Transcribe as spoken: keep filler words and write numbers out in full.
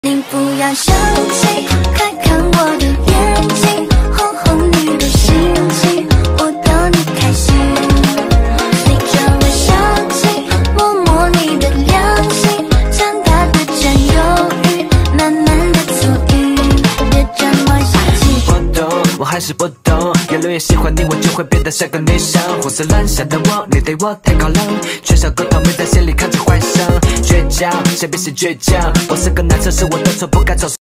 你不要生气，看看我的眼睛，哄哄你的心情，我逗你开心。你叫我小气，摸摸你的良心，长大的占有欲，慢慢的错意，别这么小气。 我懂，我还是不懂，越来越喜欢你，我就会变得像个女生。胡思乱想的我，你对我太高冷，缺少沟通，没在心里看着幻想。倔强，谁比谁倔强？我是个男生，是我的错，不该走。